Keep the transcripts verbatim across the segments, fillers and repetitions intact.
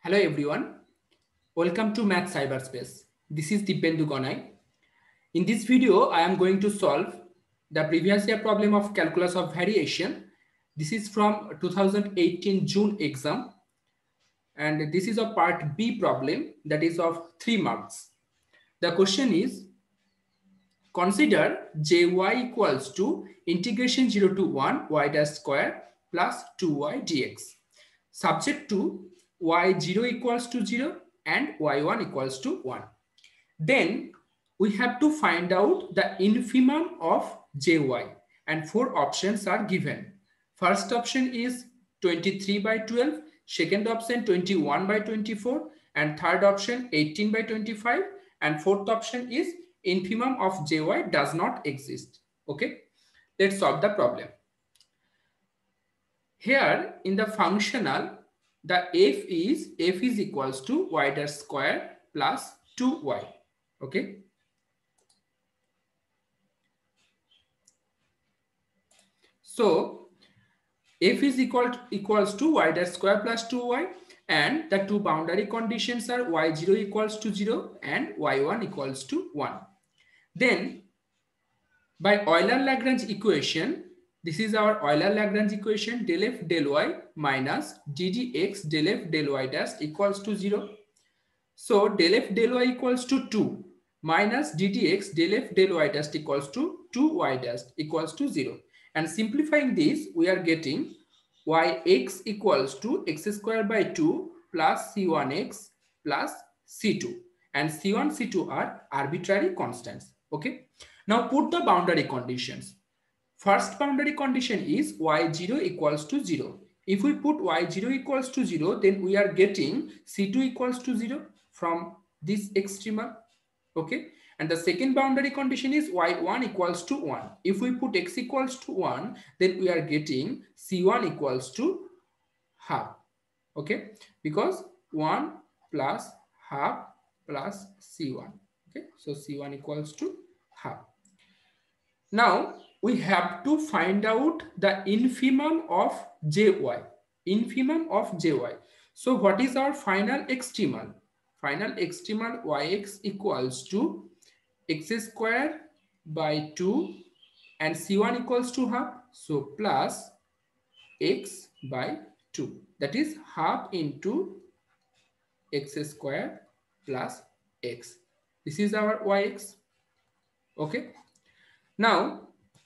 Hello everyone, welcome to Math Cyberspace. This is Dipendu Ganai. In this video, I am going to solve the previous year problem of calculus of variation. This is from two thousand eighteen June exam, and this is a part B problem that is of three marks. The question is, consider jy equals to integration zero to one y dash square plus two y dx, subject to y zero equals to zero and y one equals to one. Then we have to find out the infimum of jy, and four options are given. First option is twenty-three by twelve, second option twenty-one by twenty-four, and third option eighteen by twenty-five, and fourth option is infimum of jy does not exist. Okay, let's solve the problem. Here in the functional, the f is f is equals to y dash square plus two y. Okay. So f is equal to, equals to y dash square plus two y, and the two boundary conditions are y zero equals to zero and y one equals to one. Then by Euler-Lagrange equation, this is our Euler-Lagrange equation, del f del y minus d dx del f del y dash equals to zero. So del f del y equals to two minus d dx del f del y dash equals to two y dash equals to zero. And simplifying this, we are getting yx equals to x squared by two plus c one x plus c two. And c one, c two are arbitrary constants. Okay. Now put the boundary conditions. First boundary condition is y zero equals to zero. If we put y zero equals to zero, then we are getting c two equals to zero from this extrema. Okay. And the second boundary condition is y one equals to one. If we put x equals to one, then we are getting c one equals to half. Okay. Because one plus half plus c one. Okay. So c one equals to half. Now we have to find out the infimum of jy. Infimum of jy. So what is our final extremal? Final extremal yx equals to x squared by two and c one equals to half. So plus x by two. That is half into x squared plus x. This is our yx. Okay. Now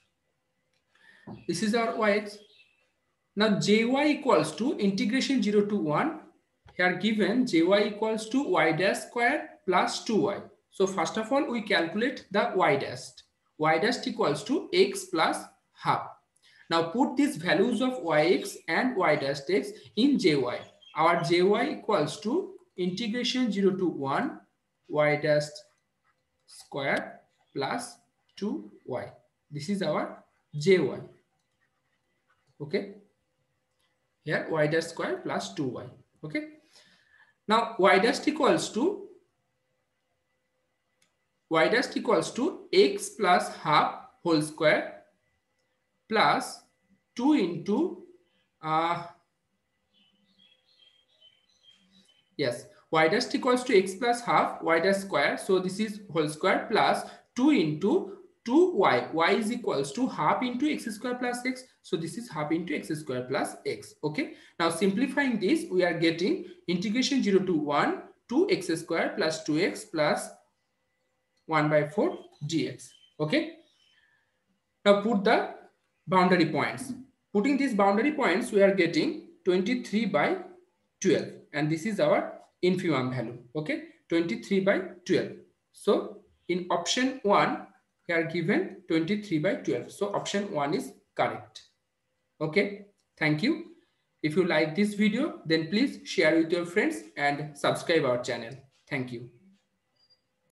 this is our yx. Now jy equals to integration zero to one. Here given jy equals to y dash square plus two y. So first of all, we calculate the y dash. Y dash equals to x plus half. Now put these values of yx and y dash x in jy. Our jy equals to integration zero to one y dash square plus two y. This is our jy. Okay. Here y dash square plus two y. Okay. Now y dash equals to y dash equals to x plus half whole square plus two into uh, yes, y dash equals to x plus half y dash square. So this is whole square plus two into two y. Y is equals to half into x square plus x. So this is half into x square plus x. Okay. Now simplifying this, we are getting integration zero to one two x square plus two x plus one by four dx. Okay. Now put the boundary points. Putting these boundary points, we are getting twenty-three by twelve. And this is our infimum value. Okay. twenty-three by twelve. So in option one, we are given twenty-three by twelve. So option one is correct. Okay. Thank you. If you like this video, then please share with your friends and subscribe our channel. Thank you.